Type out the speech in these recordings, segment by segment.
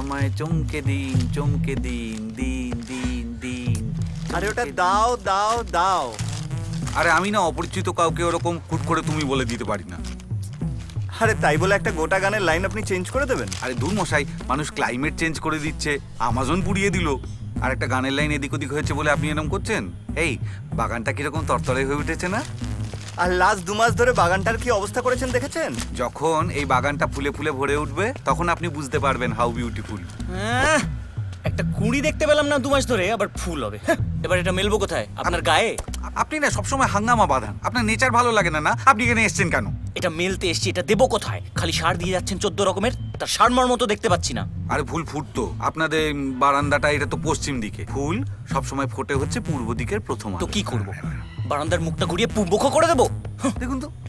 আমায় চমকে দিন, চমকে দিন, দিন দিন দিন। আরে ওটা দাও দাও দাও। আরে আমি না অপরিচিত কাউকে ওরকম হুট করে তুমি বলে দিতে পারি না। আরে তাই বলে একটা গোটা গানের লাইন আপনি চেঞ্জ করে দেবেন? আরে দূর মশাই, মানুষ ক্লাইমেট চেঞ্জ করে দিচ্ছে, আমাজন পুড়িয়ে দিল, আর একটা গানের লাইন এদিক ওদিক হয়েছে বলে আপনি এরকম করছেন? এই বাগানটা কিরকম তরতরে হয়ে উঠেছে না? আর লাস্ট 2 মাস ধরে বাগানটার কি অবস্থা করেছেন দেখেছেন? যখন এই বাগানটা ফুলে ফুলে ভরে উঠবে তখন আপনি বুঝতে পারবেন হাউ বিউটিফুল। একটা কুঁড়ি দেখতে পেলাম না 2 মাস ধরে, আবার ফুল হবে। এবার এটা মেলবো কোথায়? আপনার গায়ে? আপনি না সবসময় হাঙ্গামা বাঁধান, আপনার নেচার ভালো লাগে না? আপনি এখানে এসেছেন কেন? এটা মেলতে এসছি, এটা দেবো কোথায়? খালি সার দিয়ে যাচ্ছেন 14 রকমের, তার সারমার মতো দেখতে পাচ্ছি না। আরে ফুল ফুটতো, আপনাদের বারান্দাটা এটা তো পশ্চিম দিকে, ফুল সবসময় ফোটে হচ্ছে পূর্ব দিকের প্রথম। তো কি করব? বারান্দার মুখটা ঘুরিয়ে মুখ করে দেবো? দেখুন তো,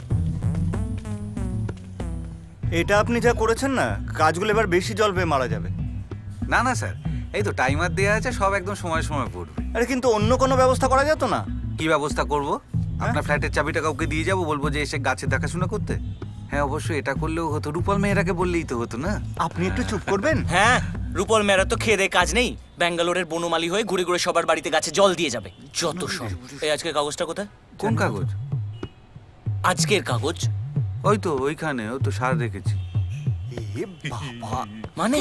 এটা আপনি যা করেছেন না, গাছগুলো এবার বেশি জল পেয়ে মারা যাবে। না না স্যার, এই তো টাইমার দেওয়া আছে, সব একদম সময় সময় পড়বে। আরে কিন্তু অন্য কোনো ব্যবস্থা করা যেত না? কি ব্যবস্থা করব? আপনার ফ্ল্যাটের চাবিটা কাউকে দিয়ে যাবো, বলবো যে এসে গাছের দেখাশোনা করতে? হ্যাঁ অবশ্যই এটা করলেও হতো, রূপাল মেয়েরাকে বললেই তো হতো না? আপনি একটু চুপ করবেন? হ্যাঁ, রূপল মেয়েরা তো খেয়ে দেয়ে কাজ নেই, ব্যাঙ্গালোরের বনমালী হয়ে ঘুরে ঘুরে সবার বাড়িতে গাছে জল দিয়ে যাবে, যত সব। এই আজকের কাগজটা কোথায়? কোন কাগজ? আজকের কাগজ ওই তো ওইখানে, ওই তো সার রেখেছি। এ বাবা, মানে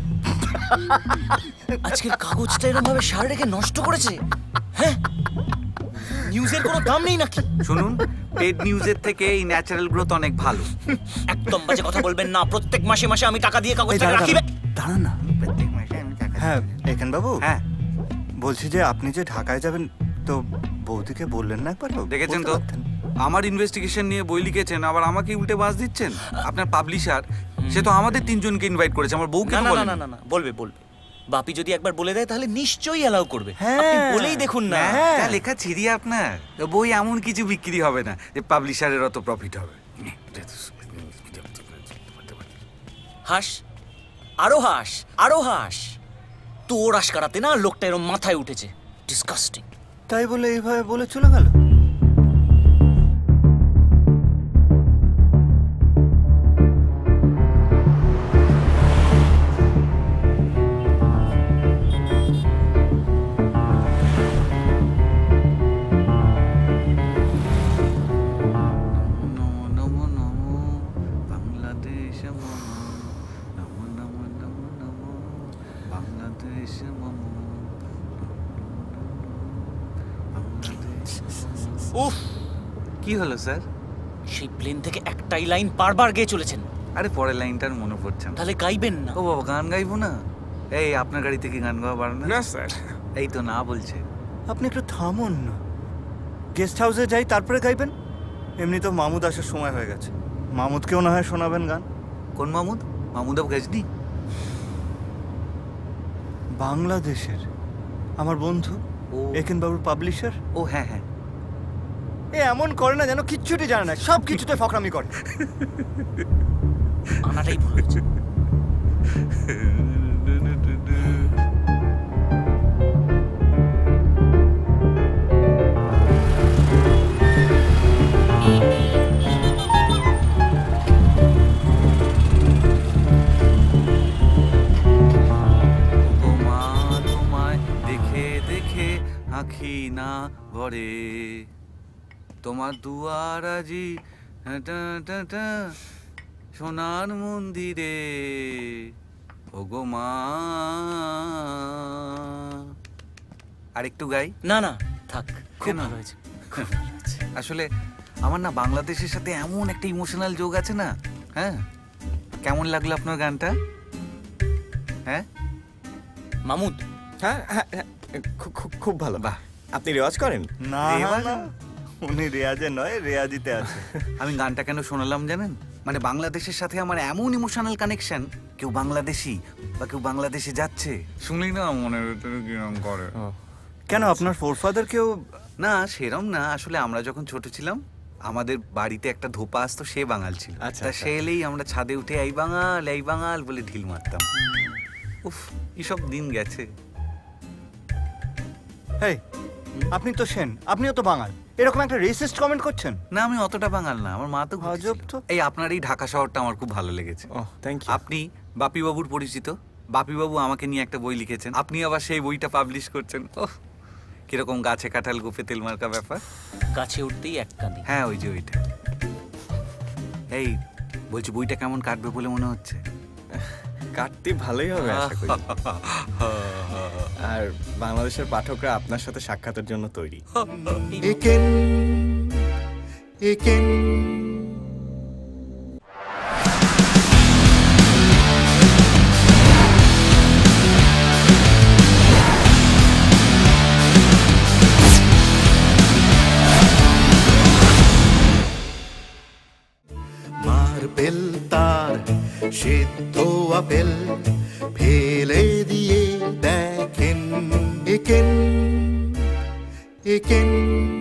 আজকের কাগজটা এরকম ভাবে সার রেখে নষ্ট করেছে? হ্যাঁ, নিউজের কোনো দাম নেই নাকি? শুনুন, পেড নিউজের থেকে এই ন্যাচারাল গ্রোথ অনেক ভালো। একদম বাজে কথা বলবেন না, প্রত্যেক মাসে মাসে আমি টাকা দিয়ে কাগজটা রাখি। দাঁড়ান না। হ্যাঁ এখান বাবু, হ্যাঁ বলছি যে আপনি যে ঢাকায় যাবেন, তো বৌদিকে বললেন না একবার? দেখেছেন তো, আমার ইনভেস্টিগেশন নিয়ে বই লিখেছেন, আবার আমাকে উল্টে বাস দিচ্ছেন। আপনার পাবলিশার, সে তো আমাদের 3 জনকে ইনভাইট করেছে, আমার বউকে না তো না বলেনি। না না না, বলবে বলবে। বাপি যদি একবার বলে দেয় তাহলে নিশ্চয়ই অ্যালাউ করবে। হ্যাঁ। আপনি বলেই দেখুন না। যা লেখা ছিড়ি আপনার বই, এমন কিছু বিক্রি হবে না যে পাবলিশারের অত প্রফিট হবে। হাস, আরো হাস, আরো হাস। তোর আশকারাতে না লোকটা এরম মাথায় উঠেছে, ডিসকাস্টিং। তাই বলে এইভাবে বলে চলে গেল? উফ, কি হলো স্যার? সেই প্লেন থেকে একটাই লাইন বারবার গেয়ে চলেছেন। আরে পরের লাইনটার মনে পড়ছে না। তাহলে গাইবেন না? ও বাবা, গান গাইবো না? এই আপনার গাড়ি থেকে গান গাওয়া বাড়ানো? না স্যার। এই তো না বলছে। আপনি একটু থামুন না, গেস্ট হাউসে যাই তারপরে গাইবেন। এমনি তো মামুদ আসার সময় হয়ে গেছে, মামুদকেও না হয় শোনাবেন গান। কোন মামুদ? মামুদাব গজনি? বাংলাদেশের আমার বন্ধু, ও একেন বাবুর পাবলিশার। ও হ্যাঁ হ্যাঁ। এ এমন করে না যেন কিচ্ছুটি জানে না, সব কিছুতে ফকরামি করে। আনাটাই ভুল হয়েছে। তোমায় দেখে দেখে আঁখি না ভরে, তোমার দুয়ার আজি সোনার মন্দিরে, ওগো মা। আরেকটু গাই? না না থাক, খুব কেন? ভালো হয়েছে। আসলে আমার না বাংলাদেশের সাথে এমন একটা ইমোশনাল যোগ আছে না। হ্যাঁ, কেমন লাগলো আপনার গানটা? হ্যাঁ মামুদ, হ্যাঁ হ্যাঁ হ্যাঁ, খুব ভালো। বাহ। আপনি রেওয়াজ করেন? না রেওয়াজ? না, উনি রেয়াজে নয়, রেয়াজিতে আছে। আমি গানটা কেন শোনালাম জানেন? মানে বাংলাদেশের সাথে আমার এমন ইমোশনাল কানেকশন, কেউ বাংলাদেশি বা কেউ বাংলাদেশে যাচ্ছে শুনলেই না মনের ভেতরে কিরম করে। কেন, আপনার ফোরফাদার কেউ? না সেরম না, আসলে আমরা যখন ছোট ছিলাম আমাদের বাড়িতে একটা ধোপা আসতো, সে বাঙাল ছিল। আচ্ছা, তা আচ্ছা। সে এলেই আমরা ছাদে উঠে এই বাঙাল বলে ঢিল মারতাম। উফ, এসব দিন গেছে। হেই, আপনি তো সেন, আপনিও তো বাঙাল, এরকম একটা রেসিস্ট কমেন্ট করছেন? না আমি অতটা বাঙাল না, আমার মা তো আজব তো। এই আপনার এই ঢাকা শহরটা আমার খুব ভালো লেগেছে। ও থ্যাংক ইউ। আপনি বাপি বাবুর পরিচিত? বাপি বাবু আমাকে নিয়ে একটা বই লিখেছেন, আপনি আবার সেই বইটা পাবলিশ করছেন। ওহ, কিরকম গাছে কাঁঠাল গোপে তেল মার্কা ব্যাপার। গাছে উঠতেই এক কাঁদি। হ্যাঁ, ওই যে ওইটা। এই বলছি, বইটা কেমন কাটবে বলে মনে হচ্ছে? কাটতে ভালোই হবে আশা করি। আর বাংলাদেশের পাঠকরা আপনার সাথে সাক্ষাতের জন্য তৈরি। একেন একেন মার্বেল তার সিদ্ধ আপেল ফেলে দিয়ে দেখেন একেন একেন